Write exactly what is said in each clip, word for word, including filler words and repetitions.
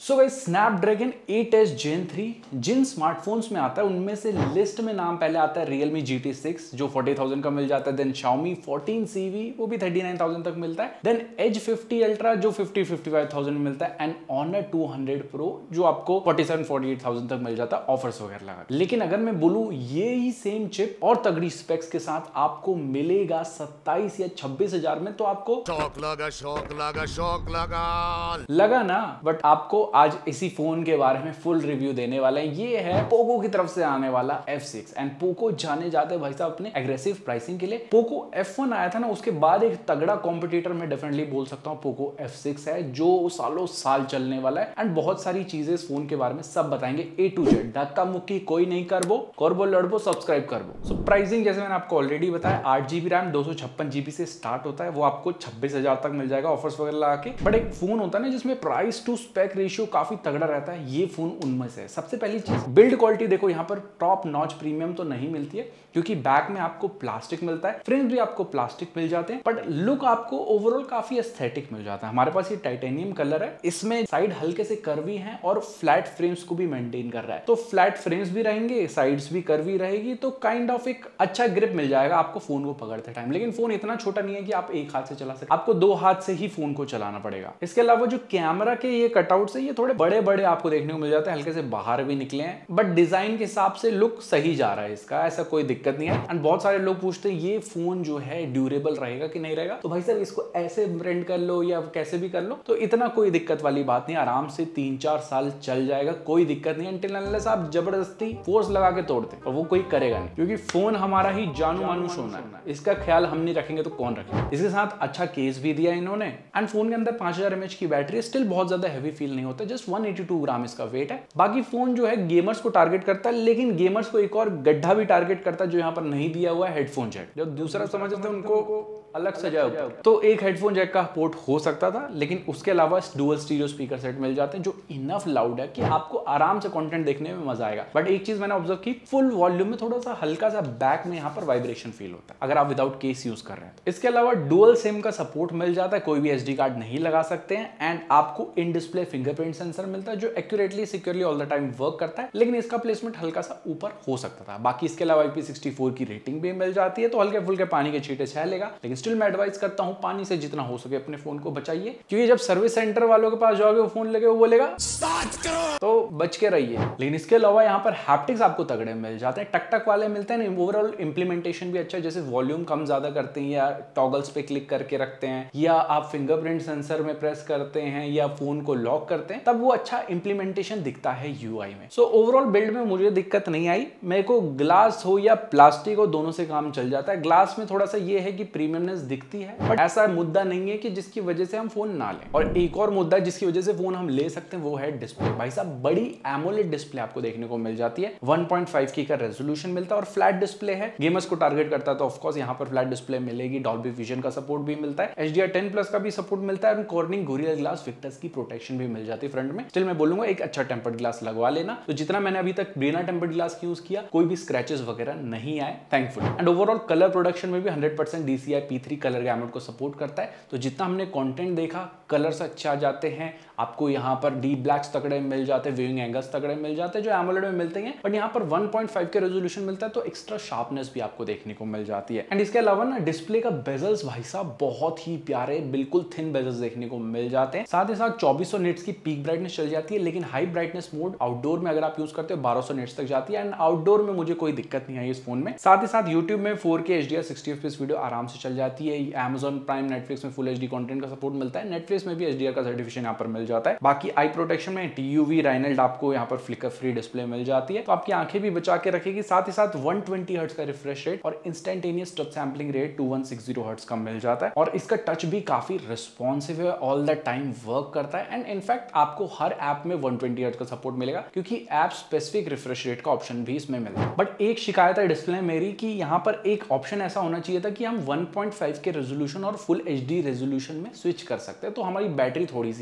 सो guys Snapdragon eight s Gen three जिन smartphones में आता है उनमें से लिस्ट में नाम पहले आता है Realme जी टी सिक्स जो फोर्टी थाउजेंड का मिल जाता है, then Xiaomi fourteen Civi वो भी थर्टी नाइन थाउजेंड तक मिलता है, देन Edge फिफ्टी Ultra जो फिफ्टी फिफ्टी फाइव थाउजेंड में मिलता है, and Honor two hundred Pro जो आपको forty seven forty eight thousand तक मिल जाता है ऑफर्स वगैरह लगा। लेकिन अगर मैं बोलूं ये ही सेम चिप और तगड़ी स्पेक्स के साथ आपको मिलेगा सत्ताईस या छब्बीस हजार में, तो आपको शौक लगा शौक लगा शौक लगा लगा ना। बट आपको आज इसी फोन के बारे में फुल रिव्यू देने वाला है। ये है पोको की तरफ से आने वाला एफ सिक्स, एंड पोको जाने जाते हैं भाई साहब अपने एग्रेसिव प्राइसिंग के लिए। पोको एफ वन आया था ना, उसके बाद एक तगड़ा कॉम्पिटिटर मैं डेफिनेटली बोल सकता हूँ पोको एफ सिक्स है जो सालों साल चलने वाला है, एंड बहुत सारी चीजें इस फोन के बारे में सब बताएंगे ए टू जेड, धक्का मुक्की कोई नहीं करबो, करबो लड़बो सब्सक्राइब करबो। सो प्राइसिंग जैसे मैंने आपको ऑलरेडी बताया, आठ जीबी रैम दो सौ छप्पन जीबी से स्टार्ट होता है, वो आपको छब्बीस हजार तक मिल जाएगा ऑफर्स वगैरह लगा के। बट एक फोन होता है ना जिसमें प्राइस टू स्पेक रेशियो काफी तगड़ा रहता है, ये फोन उनमें से है। सबसे पहली चीज बिल्ड क्वालिटी देखो, यहाँ पर टॉप नॉच प्रीमियम तो नहीं मिलती है क्योंकि बैक में आपको प्लास्टिक मिलता है, फ्रेम्स भी आपको प्लास्टिक मिल जाते हैं, बट लुक आपको ओवरऑल काफी एस्थेटिक मिल जाता है। हमारे पास ये टाइटेनियम कलर है, इसमें साइड हल्के से कर्वी हैं और फ्लैट फ्रेम्स को भी मेंटेन कर रहा है, तो फ्लैट फ्रेम्स भी रहेंगे, साइड्स भी कर्वी रहेगी, तो काइंड ऑफ एक अच्छा ग्रिप मिल जाएगा आपको फोन को पकड़ते टाइम। लेकिन फोन इतना छोटा नहीं है कि आप एक हाथ से चला सकते, आपको दो हाथ से ही फोन को चलाना पड़ेगा। इसके अलावा जो कैमरा के ये कटआउट्स है ये थोड़े बड़े बड़े आपको देखने को मिल जाते हैं, हल्के से बाहर भी निकले हैं, बट डिजाइन के हिसाब से लुक सही जा रहा है इसका, ऐसा कोई दिक्कत नहीं है। एंड बहुत सारे लोग पूछते हैं ये फोन जो है ड्यूरेबल रहेगा कि नहीं रहेगा, तो भाई साहब इसको ऐसे रेंट कर लो या कैसे भी कर लो, तो इतना कोई दिक्कत वाली बात नहीं, आराम से तीन चार साल चल जाएगा, कोई दिक्कत नहीं। अनटिल अनलेस आप जबरदस्ती फोर्स लगा के तोड़ते, और वो कोई करेगा नहीं क्योंकि फोन हमारा ही जानू मानू सोना है, इसका ख्याल हम नहीं रखेंगे तो कौन रखेगा। इसके साथ अच्छा केस भी दिया इन्होंने, एंड फोन के अंदर पांच हजार एमएच की बैटरी, स्टिल बहुत ज्यादा हैवी फील नहीं होता, just one eighty two gram इसका वेट है। बाकी फोन जो है गेमर्स को टारगेट करता है, लेकिन गेमर्स को एक और गड्ढा भी टारगेट करता है जो यहाँ पर नहीं दिया हुआ है, हेडफोन जैक। जो दूसरा समझते हैं उनको अलग सजाया ऊपर, तो एक हेडफोन जैक का पोर्ट हो सकता था, लेकिन उसके अलावा डुअल स्टीरियो स्पीकर सेट मिल जाते हैं जो इनफ लाउड है कि आपको आराम से कंटेंट देखने में मजा आएगा। बट एक चीज मैंने ऑब्जर्व की, फुल वॉल्यूम में थोड़ा सा हल्का सा बैक में यहाँ पर वाइब्रेशन फील होता है अगर आप विदाउट केस यूज कर रहे हैं। इसके अलावा डुअल सिम का सपोर्ट मिल जाता है, कोई भी एसडी कार्ड नहीं लगा सकते हैं, एंड आपको इन डिस्प्ले फिंगरप्रिंट सेंसर मिलता है जो accurately securely all the time work करता है, लेकिन इसका प्लेसमेंट हल्का सा ऊपर हो सकता था। बाकी इसके अलावा आई पी सिक्सटी फोर की रेटिंग भी मिल जाती है, तो हल्के फुल्के पानी के छींटे छह लेगा, लेकिन स्टिल मैं एडवाइस करता हूं पानी से जितना हो सके अपने फोन को बचाइए, क्योंकि जब सर्विस सेंटर वालों के पास जाओगे वो फोन लगे वो बोलेगा स्टार्ट करो, तो बच के रहिए। लेकिन इसके अलावा यहाँ पर हैप्टिक्स आपको तगड़े मिल जाते हैं, टक टक वाले मिलते हैं, ओवरऑल इंप्लीमेंटेशन भी अच्छा है, जैसे वॉल्यूम कम ज्यादा करते हैं या टॉगल्स पे क्लिक करके रखते हैं, या आप फिंगरप्रिंट सेंसर में प्रेस करते हैं या फोन को लॉक करते हैं, तब वो अच्छा इंप्लीमेंटेशन दिखता है यूआई में। सो ओवरऑल बिल्ड में मुझे दिक्कत नहीं आई, मेरे को ग्लास हो या प्लास्टिक हो दोनों से काम चल जाता है। ग्लास में थोड़ा सा ये है कि प्रीमियमनेस दिखती है, बट ऐसा मुद्दा नहीं है कि जिसकी वजह से हम फोन ना लें। और एक और मुद्दा जिसकी वजह से फोन हम ले सकते हैं वो है डिस्प्ले। भाई साहब बड़ी एमोलेड डिस्प्ले आपको देखने को मिल जाती है, वन पॉइंट फाइव की का रेजोल्यूशन मिलता है, और फ्लैट डिस्प्ले है, गेमर्स को टारगेट करता है तो ऑफ कोर्स यहाँ पर फ्लैट डिस्प्ले मिलेगी। डॉल्बी विजन का सपोर्ट भी मिलता है, H D R ten plus का भी सपोर्ट मिलता है, और कॉर्निंग गोरिल्ला ग्लास विक्टर्स की प्रोटेक्शन भी मिल जाती है फ्रंट में। स्टिल मैं बोलूंगा एक अच्छा टेम्पर्ड ग्लास लगवा लेना, तो जितना मैंने अभी तक बिना टेम्पर्ड ग्लास यूज किया कोई भी स्क्रैचेस वगैरह नहीं आए, thankful. And overall colour production में भी hundred percent D C I P three colour gamut को सपोर्ट करता है, तो जितना हमने कंटेंट देखा कलर्स अच्छे आ जाते हैं, आपको यहाँ पर डीप ब्लैक्स तगड़े मिल जाते हैं, व्यूइंग एंगल्स तगड़े मिल जाते हैं जो एमोलेड में मिलते हैं, बट यहाँ पर one point five K resolution मिलता है, तो एक्स्ट्रा शार्पनेस भी आपको देखने को मिल जाती है। एंड इसके अलावा ना डिस्प्ले का बेजल्स भाई साहब बहुत ही प्यारे, बिल्कुल थिन बेजल्स देखने को मिल जाते हैं, साथ ही साथ चौबीस सौ निट्स की पीक ब्राइटनेस चल जाती है, लेकिन हाई ब्राइटनेस मोड आउटडोर में अगर आप यूज करते हो बारह सौ निट्स तक जाती है, एंड आउटडोर में मुझे कोई दिक्कत नहीं आई इस फोन में। साथ ही साथ यूट्यूब में four K H D R sixty F P S video आराम से चल जाती है, Amazon प्राइम नेटफ्लिक्स में फुल एचडी कंटेंट का सपोर्ट मिलता है, नेटफ्लिक्स में भी एचडीआर का सर्टिफिकेशन यहाँ पर मिल जाता है। बाकी आई प्रोटेक्शन में टीयूवी राइनल्ड आपको यहाँ पर फ्लिकर फ्री डिस्प्ले मिल जाती है, तो आपकी आंखें भी बचा के रखेगी। साथ ही साथ वन ट्वेंटी हर्ट्ज का रिफ्रेश रेट और instantaneous touch sampling rate two one six zero hertz का मिल जाता है, और इसका टच भी काफी रिस्पॉन्सिव है, ऑल द टाइम वर्क करता है, एंड इनफैक्ट आपको हर ऐप में वन ट्वेंटी हर्ट्ज का सपोर्ट मिलेगा क्योंकि ऐप स्पेसिफिक रिफ्रेश रेट का ऑप्शन भी इसमें मिलता है। बट एक शिकायत है डिस्प्ले मेरी कि यहाँ पर एक ऑप्शन ऐसा होना चाहिए था कि हम one point five K resolution और फुल एचडी रेजोल्यूशन में स्विच कर सकते हैं, तो हमारी बैटरी थोड़ी सी यहाँ पर और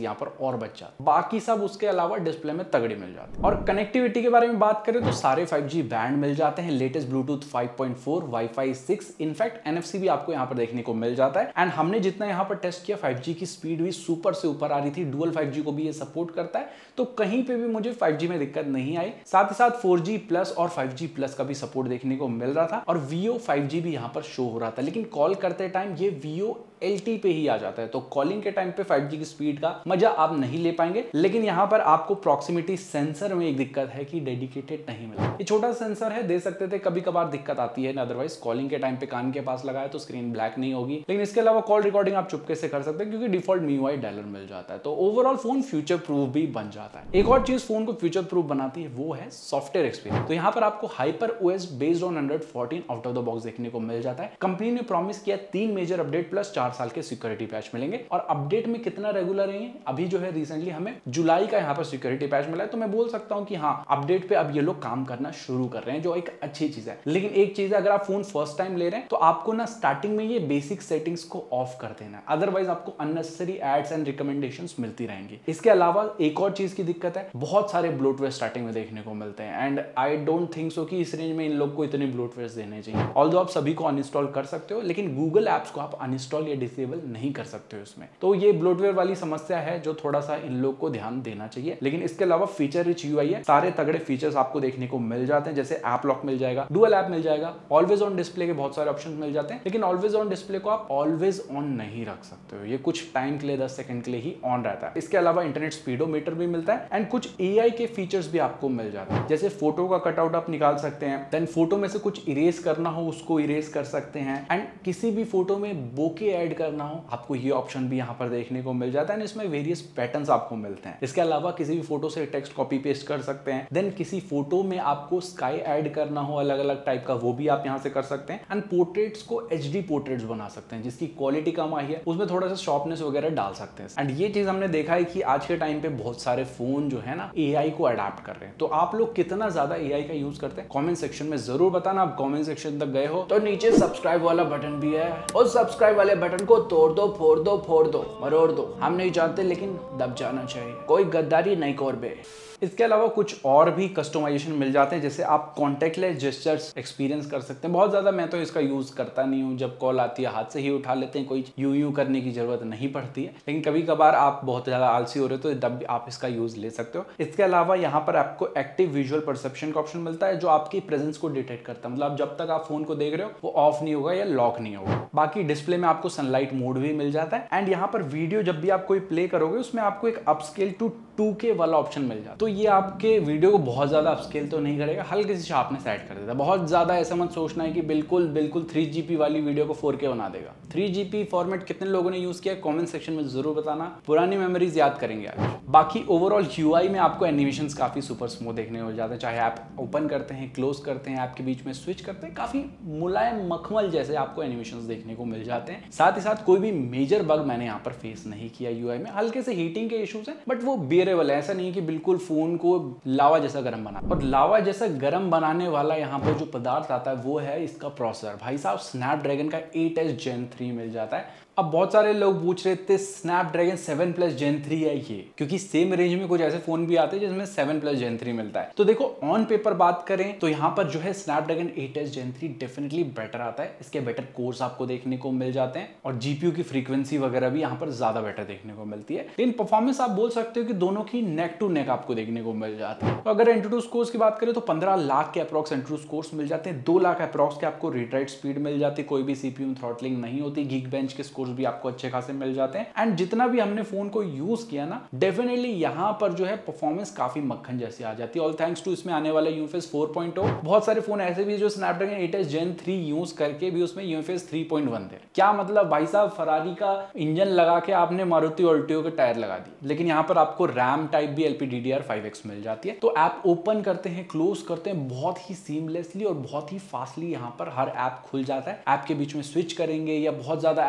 और बच जाता, बाकी सब उसके अलावा डिस्प्ले में तगड़ी मिल जाती है। और कनेक्टिविटी के बारे में बात करें तो सारे फाइव जी बैंड मिल जाते हैं, latest Bluetooth five point four, wifi six, in fact NFC भी आपको यहाँ पर देखने को मिल जाता है। एंड हमने जितना यहाँ पर टेस्ट किया फाइव जी की स्पीड भी सुपर से ऊपर आ रही थी, डुअल फाइव जी को भी ये सपोर्ट करता है, तो कहीं पे भी मुझे फाइव जी में दिक्कत नहीं आई। साथ ही साथ फोर जी प्लस और फाइव जी प्लस का भी सपोर्ट देखने को मिल रहा था और वीओ फाइव जी भी यहाँ पर शो हो रहा था, लेकिन कॉल करते टाइम ये वीओ एलटी पे ही आ जाता है, तो कॉलिंग के टाइम पे फाइव जी की स्पीड का मजा आप नहीं ले पाएंगे। लेकिन यहाँ पर आपको प्रॉक्सिमिटी सेंसर में एक दिक्कत है कि डेडिकेटेड नहीं मिला। ये छोटा सेंसर है, दे सकते थे, कभी कभार दिक्कत आती है, अदरवाइज कॉलिंग के टाइम पे कान के पास लगाया तो स्क्रीन ब्लैक नहीं होगी। लेकिन इसके अलावा कॉल रिकॉर्डिंग आप चुपके से कर सकते हैं क्योंकि डिफॉल्ट मीयूआई डायलर मिल जाता है, तो ओवरऑल फोन फ्यूचर प्रूफ भी बन जाता है। एक और चीज फोन को फ्यूचर प्रूफ बनाती है वो है सॉफ्टवेयर एक्सपीरियंस। तो यहाँ पर आपको Hyper OS based on Android fourteen out of the box देखने को मिल जाता है। कंपनी ने प्रॉमिस किया तीन मेजर अपडेट प्लस चार साल के सिक्योरिटी पैच मिलेंगे, और अपडेट में कितना रेगुलर रहेंगे, अभी जो है रिसेंटली हमें जुलाई का यहाँ पर सिक्योरिटी पैच मिला है, तो मैं बोल सकता हूँ कि हाँ अपडेट पे अब ये लोग काम करना शुरू कर रहे हैं, जो एक अच्छी चीज है। लेकिन एक चीज है, अगर आप फोन फर्स्ट टाइम ले रहे हैं तो आपको ना स्टार्टिंग में ये बेसिक सेटिंग्स को ऑफ कर देना है, अदरवाइज आपको अननेसेसरी एड्स एंड रिकमेंडेशंस मिलती रहेंगी। इसके अलावा एक और चीज की दिक्कत है, बहुत सारे ब्लोटवेयर स्टार्टिंग में देखने को मिलते हैं, and I don't think so कि इस रेंज में इन लोग को इतने ब्लोटवेयर देने चाहिए। ऑल्दो आप सभी को अनइंस्टॉल कर सकते हो, लेकिन गूगल एप्स को आप अनइंस्टॉल या डिसेबल नहीं कर सकते हो इसमें, तो ये ब्लोटवेयर वाली समस्या है जो थोड़ा सा इन लोग को ध्यान देना चाहिए। लेकिन इसके अलावा फीचर रिच यूआई है, सारे तगड़े फीचर्स आपको देखने को मिल जाते हैं, जैसे ऐप लॉक मिल जाएगा, डुअल ऐप मिल जाएगा, ऑलवेज ऑन डिस्प्ले के बहुत सारे ऑप्शन मिल जाते हैं, लेकिन ऑलवेज ऑन डिस्प्ले को आप ऑलवेज ऑन नहीं रख सकते हो, ये कुछ टाइम के लिए दस सेकंड के लिए ही ऑन रहता है। इसके अलावा इंटरनेट स्पीडोमीटर भी मिलता है, एंड कुछ एआई के फीचर्स भी आपको मिल जाते हैं, जैसे फोटो का कटआउट आप निकाल सकते हैं, देन फोटो में से कुछ इरेज करना हो उसको इरेज कर सकते हैं, एंड किसी भी फोटो में बोके ऐड करना हो आपको ये ऑप्शन भी यहाँ पर देखने को मिल जाता है, इसमें वेरियस पैटर्न्स आपको मिलते हैं। इसके अलावा किसी भी फोटो से टेक्स्ट कॉपी पेस्ट कर सकते हैं, देन किसी फोटो में आपको स्काई ऐड करना हो अलग अलग टाइप का, वो भी आप यहाँ से कर सकते हैं, एंड पोर्ट्रेट्स को एचडी पोर्ट्रेट्स बना सकते हैं, जिसकी क्वालिटी कम आई है उसमें थोड़ा सा शॉर्पनेस वगैरह डाल सकते हैं। एंड ये चीज हमने देखा है कि आज के टाइम पे बहुत सारे फोन जो है ना एआई को अडैप्ट कर रहे हैं, तो आप लोग कितना ज्यादा एआई का यूज करते हैं कमेंट सेक्शन में जरूर बताना। आप कमेंट सेक्शन तक गए हो तो नीचे सब्सक्राइब वाला बटन भी है, और सब्सक्राइब वाले बटन को तोड़ दो, फोड़ दो, फोड़ दो, मरोड़ दो, हम नहीं जानते, लेकिन दब जाना चाहिए, कोई गद्दारी नहीं कर बे। इसके अलावा कुछ और भी कस्टमाइजेशन मिल जाते हैं, जैसे आप कॉन्टेक्टलेस जेस्चर्स एक्सपीरियंस कर सकते हैं। बहुत ज़्यादा मैं तो इसका यूज़ करता नहीं हूँ, जब कॉल आती है हाथ से ही उठा लेते हैं, कोई यूं यूं करने की ज़रूरत नहीं पड़ती है, लेकिन कभी कभार आप बहुत ज़्यादा आलसी हो रहे हो तो तब भी आप इसका यूज़ ले सकते हो। इसके अलावा यहाँ पर आपको एक्टिव विजुअल परसेप्शन का ऑप्शन मिलता है, जो आपकी प्रेजेंस को डिटेक्ट करता है, मतलब जब तक आप फोन को देख रहे हो वो ऑफ नहीं होगा या लॉक नहीं होगा। बाकी डिस्प्ले में आपको सनलाइट मोड भी मिल जाता है, एंड यहाँ पर वीडियो जब भी आप कोई प्ले करोगे उसमें आपको एक अपस्केल टू टू के वाला ऑप्शन मिल जाता है, तो ये आपके वीडियो को बहुत ज्यादा अपस्केल तो नहीं करेगा, हल्के से शार्पनेस ऐड कर देता है। बहुत ज्यादा ऐसा मत सोचना है कि बिल्कुल बिल्कुल थ्री जीबी वाली वीडियो को फोर के बना देगा। थ्री जीबी फॉर्मेट कितने लोगों ने यूज किया कमेंट सेक्शन में जरूर बताना, पुरानी मेमोरीज याद करेंगे आज। बाकी ओवरऑल यूआई में आपको एनिमेशंस काफी सुपर स्मूथ देखने को मिल जाते हैं, चाहे आप ओपन करते हैं, क्लोज करते हैं, ऐप के बीच में स्विच करते हैं, काफी मुलायम मखमल जैसे आपको एनिमेशंस देखने को मिल जाते हैं। साथ ही साथ कोई भी मेजर बग मैंने यहाँ पर फेस नहीं किया यूआई में, हल्के से हीटिंग के इश्यूज हैं बट वो बियरेबल है, ऐसा नहीं कि बिल्कुल फोन को लावा जैसा गर्म बना। और लावा जैसा गर्म बनाने वाला यहाँ पर जो पदार्थ आता है वो है इसका प्रोसेसर। भाई साहब स्नैपड्रैगन का एट एस जेन थ्री मिल जाता है। अब बहुत सारे लोग पूछ रहे थे Snapdragon seven plus gen three है ये, क्योंकि सेम रेंज में कुछ ऐसे फोन भी आते हैं जिसमें सेवन प्लस जेन थ्री मिलता है। तो देखो ऑन पेपर बात करें तो यहाँ पर जो है Snapdragon eight s gen three definitely better आता है, इसके बेटर कोर्स आपको देखने को मिल जाते हैं और जीपीयू की फ्रीक्वेंसी वगैरह भी यहाँ पर ज्यादा बेटर देखने को मिलती है। लेकिन परफॉर्मेंस आप बोल सकते हो कि दोनों की नेक टू नेक आपको देखने को मिल जाती है। तो अगर एंटूटू स्कोर्स की बात करें तो पंद्रह लाख के अप्रॉक्स एंटूटू स्कोर्स मिल जाते हैं, दो लाख अप्रॉक्स के आपको रीड राइट स्पीड मिल जाती है, कोई भी सीपीयू थ्रॉटलिंग नहीं होती, गीक बेंच के स्कोर्स भी आपको अच्छे खासे मिल जाते हैं। एंड जितना भी हमने फोन को यूज किया ना डेफिनेटली यहाँ पर जो है परफॉर्मेंस काफी मक्खन जैसी आ जाती है, ऑल थैंक्स टू इसमें आने वाला यूएफएस फोर पॉइंट ओ। बहुत सारे फोन ऐसे भी जो Snapdragon eight s gen three use करके भी उसमें यूएफएस थ्री पॉइंट वन थे। क्या मतलब भाई साहब, फरारी का इंजन लगा के आपने मारुति ऑल्टियो के टायर लगा दिए। लेकिन यहाँ पर आपको रैम टाइप भी L P D D R five X मिल जाती है, तो ऐप ओपन करते हैं, क्लोज करते हैं, बहुत ही सीमलेसली और बहुत ही फास्टली यहाँ पर हर ऐप खुल जाता है। ऐप के बीच में स्विच करेंगे या बहुत ज्यादा ऐप को जल्दी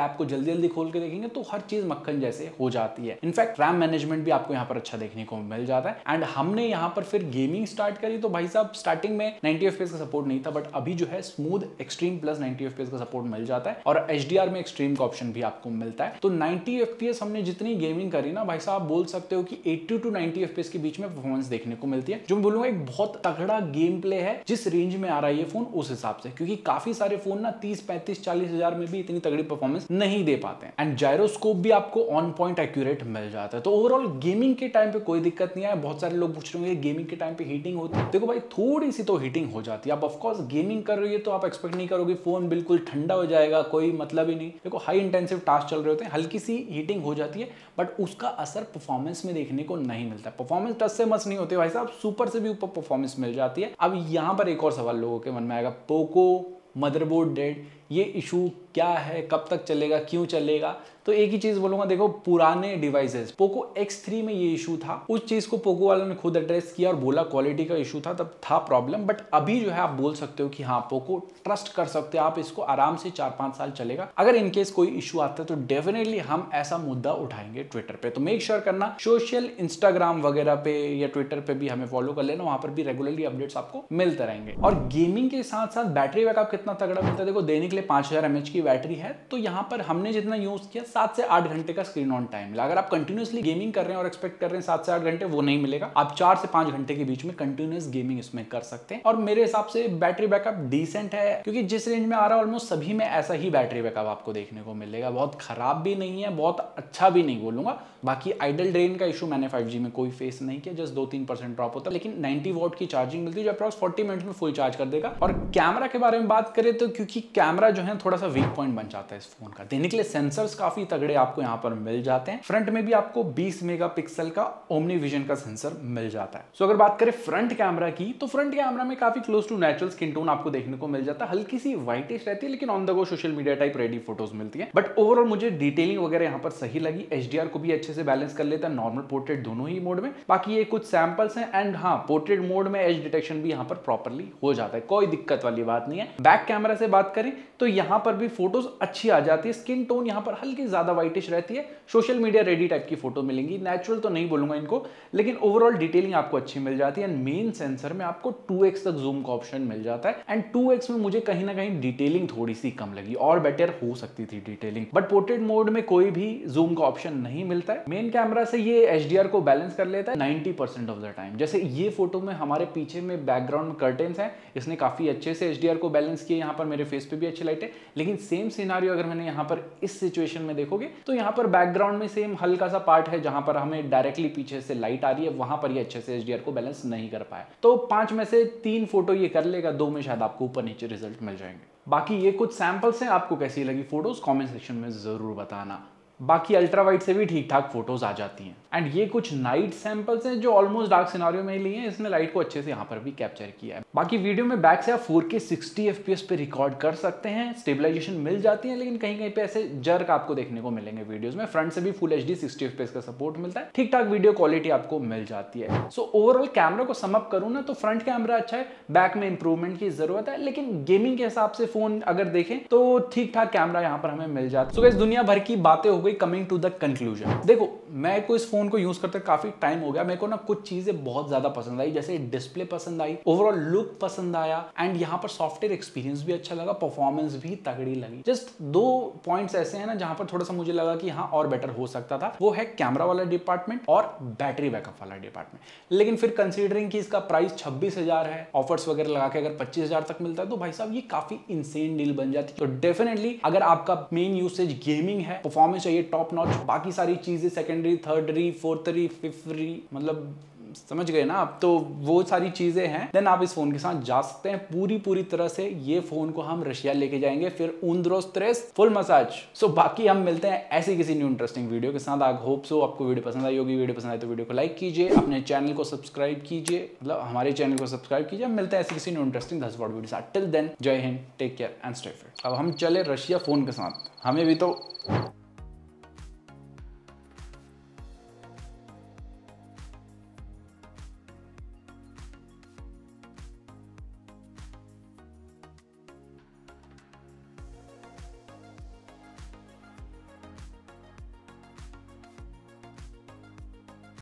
जल्दी जल्दी खोल के देखेंगे तो हर चीज मक्खन जैसे हो जाती है। इनफैक्ट रैम मैनेजमेंट भी आपको यहाँ पर अच्छा देखने को मिल जाता है। एंड हमने यहाँ पर फिर गेमिंग स्टार्ट करी तो भाई साहब स्टार्टिंग में नाइंटी एफ पी एस का सपोर्ट नहीं था, बट अभी जो है smooth extreme plus ninety F P S का सपोर्ट मिल जाता है और एच डी आर में एक्सट्रीम का ऑप्शन भी आपको मिलता है। तो नाइंटी एफ पी एस हमने जितनी गेमिंग करी ना भाई साहब, बोल सकते हो कि eighty to ninety F P S के बीच में परफॉर्मेंस देखने को मिलती है, जो मैं बोलूंगा एक बहुत तगड़ा गेम प्ले है जिस रेंज में आ रहा है ये फोन उस हिसाब से, क्योंकि काफी सारे फोन ना तीस पैंतीस चालीस हजार में भी इतनी तगड़ी परफॉर्मेंस नहीं दे पाते हैं। एंड जायरोस्कोप भी आपको ऑन पॉइंट एक्यूरेट मिल जाता है। तो ओवरऑल गेमिंग के टाइम पे कोई दिक्कत नहीं है। बहुत सारे लोग पूछ रहे होंगे गेमिंग के टाइम पे हीटिंग होती है, देखो भाई थोड़ी सी तो हीटिंग हो जाती है। आप ऑफकोर्स गेमिंग कर रही है तो आप एक्सपेक्ट नहीं करोगे फोन बिल्कुल ठंडा हो जाएगा, कोई मतलब ही नहीं। देखो हाई इंटेंसिव टास्क चल रहे होते हैं, हल्की सी हीटिंग हो जाती है, बट उसका असर परफॉर्मेंस में देखने को नहीं मिलता। परफॉर्मेंस टच से मस नहीं होते भाई साहब, सुपर से भी ऊपर परफॉर्मेंस मिल जाती है। अब यहाँ पर एक और सवाल लोगों के मन में आएगा, पोको मदरबोर्ड डेड, ये इशू क्या है, कब तक चलेगा, क्यों चलेगा? तो एक ही चीज बोलूंगा, देखो पुराने डिवाइसेस पोको एक्स थ्री में ये इशू था, उस चीज को पोको वालों ने खुद एड्रेस किया और बोला क्वालिटी का इशू था, तब था प्रॉब्लम। बट अभी जो है आप बोल सकते हो कि हाँ पोको ट्रस्ट कर सकते हो आप, इसको आराम से चार पांच साल चलेगा। अगर इनकेस कोई इशू आता है तो डेफिनेटली हम ऐसा मुद्दा उठाएंगे ट्विटर पे। तो मेक श्योर करना सोशल इंस्टाग्राम वगैरह पे या ट्विटर पे भी हमें फॉलो कर लेना, वहां पर भी रेगुलरली अपडेट्स आपको मिलते रहेंगे। और गेमिंग के साथ साथ बैटरी बैकअप कितना तगड़ा मिलता है, देखो देने के लिए पांच हजार एमएच की बैटरी है, तो यहाँ पर हमने जितना यूज किया सात से आठ घंटे का स्क्रीन ऑन टाइम मिला। अगर आप कंटिन्यूसली गेमिंग कर रहे हैं और एक्सपेक्ट कर रहे हैं सात से आठ घंटे, वो नहीं मिलेगा। आप चार से पांच घंटे के बीच में कंटिन्यूस गेमिंग इसमें कर सकते हैं। और मेरे हिसाब से बैटरी बैकअप डिसेंट है, क्योंकि जिस रेंज में आ रहा है ऑलमोस्ट सभी में ऐसा ही बैटरी बैकअप आपको देखने को मिलेगा। बहुत खराब भी नहीं है, बहुत अच्छा भी नहीं बोलूंगा। बाकी आइडल ड्रेन का इशू मैंने फाइव जी में कोई फेस नहीं किया, जस्ट दो तीन परसेंट ड्रॉप होता है, लेकिन नाइंटी वॉट की चार्जिंग मिलती है जो अप्रॉक्स फोर्टी मिनट्स में फुल चार्ज कर देगा। और कैमरा के बारे में बात करें तो क्योंकि कैमरा जो है थोड़ा सा वीक पॉइंट बन जाता है इस फोन का, देने के लिए सेंसर्स काफी तगड़े आपको यहाँ पर मिल जाते हैं। फ्रंट में भी आपको बीस मेगापिक्सल का ओमनी विजन का सेंसर मिल जाता है। सो so, अगर बात करें फ्रंट कैमरा की, तो फ्रंट कैमरा में काफी close to natural skin tone आपको देखने को मिल जाता है। हल्की सी व्हाइटिश रहती है, लेकिन on the go social media type ready photos मिलती है। बट ओवरऑल मुझे डिटेलिंग वगैरह यहाँ पर सही लगी। एचडीआर को भी अच्छे से बैलेंस कर लेता है, नॉर्मल पोर्ट्रेट दोनों ही मोड में। बाकी ये कुछ सैंपल्स हैं। एंड हाँ, पोर्ट्रेट मोड में एज डिटेक्शन भी यहाँ पर प्रॉपरली हो जाता है, कोई दिक्कत वाली बात नहीं है। बैक कैमरा से बात करें तो यहाँ पर भी फोटोज अच्छी आ जाती है। स्किन टोन यहाँ पर हल्की ज्यादा व्हाइटिश रहती है, सोशल मीडिया रेडी टाइप की फोटो मिलेंगी। नेचुरल तो नहीं बोलूंगा इनको, लेकिन ओवरऑल डिटेलिंग आपको अच्छी मिल जाती है। एंड मेन सेंसर में आपको टू एक्स तक जूम का ऑप्शन मिल जाता है। एंड टू एक्स में मुझे कहीं ना कहीं डिटेलिंग थोड़ी सी कम लगी, और बेटर हो सकती थी डिटेलिंग। बट पोर्ट्रेट मोड में कोई भी जूम का ऑप्शन नहीं मिलता है। मेन कैमरा से ये एचडीआर को बैलेंस कर लेता है ninety percent of the time. जैसे ये फोटो में हमारे पीछे में बैकग्राउंड में कर्टेन्स हैं, इसने काफी अच्छे से एचडीआर को बैलेंस किया। यहाँ पर मेरे फेस पे भी अच्छी लाइट है, लेकिन सेम सिनारियो अगर मैंने यहाँ पर इस सिचुएशन में देखोगे तो यहाँ पर बैकग्राउंड में सेम हल्का सा पार्ट है जहां पर हमें डायरेक्टली पीछे से लाइट आ रही है, वहां पर ये अच्छे से एचडीआर को बैलेंस नहीं कर पाया। तो पांच में से तीन फोटो ये कर लेगा, दो में शायद आपको ऊपर नीचे रिजल्ट मिल जाएंगे। बाकी ये कुछ सैंपल्स हैं, आपको कैसी लगी फोटोज कमेंट सेक्शन में जरूर बताना। बाकी अल्ट्रा वाइड से भी ठीक ठाक फोटोज आ जाती हैं। एंड ये कुछ नाइट सैंपल्स हैं जो ऑलमोस्ट डार्क सिनारियो में ही लिए हैं, इसने लाइट को अच्छे से यहाँ पर भी कैप्चर किया है। बाकी वीडियो में बैक से आप four K sixty F P S पे रिकॉर्ड कर सकते हैं, स्टेबलाइजेशन मिल जाती है, लेकिन कहीं कहीं पे ऐसे जर्क आपको देखने को मिलेंगे वीडियोस में। फ्रंट से भी full H D sixty F P S का सपोर्ट मिलता है, ठीक ठाक वीडियो क्वालिटी आपको मिल जाती है। सो ओवरऑल कैमरा को समअप करूँ ना तो फ्रंट कैमरा अच्छा है, बैक में इंप्रूवमेंट की जरूरत है, लेकिन गेमिंग के हिसाब से फोन अगर देखें तो ठीक ठाक कैमरा यहाँ पर हमें मिल जाता है। सो गाइस, दुनिया भर की बातें हो गई, कमिंग टू द कंक्लूजन। देखो मैं को इस फोन को यूज करते काफी टाइम हो गया, मेरे को ना कुछ चीजें बहुत ज्यादा पसंद आई, जैसे डिस्प्ले पसंद आई, ओवरऑल लुक पसंद आया, एंड यहाँ पर सॉफ्टवेयर एक्सपीरियंस भी अच्छा लगा, परफॉर्मेंस भी तगड़ी लगी। जस्ट दो पॉइंट्स ऐसे हैं ना जहां पर थोड़ा सा मुझे लगा कि हाँ और बेटर हो सकता था, वो है कैमरा वाला डिपार्टमेंट और बैटरी बैकअप वाला डिपार्टमेंट। लेकिन फिर कंसीडरिंग कि इसका प्राइस छब्बीस हजार है, ऑफर्स वगैरह लगा के अगर पच्चीस हजार तक मिलता है तो भाई साहब ये काफी इंसेन डील बन जाती है। तो डेफिनेटली अगर आपका मेन यूसेज गेमिंग है, परफॉर्मेंस चाहिए टॉप नॉच, बाकी सारी चीजें सेकेंडरी थर्डरी फोर्थरी फिफ्थरी मतलब समझ गए ना आप, तो वो सारी चीजें हैं, देन आप इस फोन के साथ जा सकते हैं पूरी पूरी तरह से। ये फोन को हम रशिया लेके जाएंगे, फिर उन द्रोस त्रेस फुल मसाज। सो बाकी हम मिलते हैं ऐसी किसी न्यू इंटरेस्टिंग वीडियो के साथ। आई होप सो आपको वीडियो पसंद आई होगी। वीडियो पसंद आई तो वीडियो को लाइक कीजिए, अपने चैनल को सब्सक्राइब कीजिए, मतलब हमारे चैनल को सब्सक्राइब कीजिए। हम मिलते हैं ऐसी किसी न्यू इंटरेस्टिंग दस वीडियो के साथ। टिल देन, जय Hind, take care and stay fit. अब हम चले रशिया फोन के साथ, हमें भी तो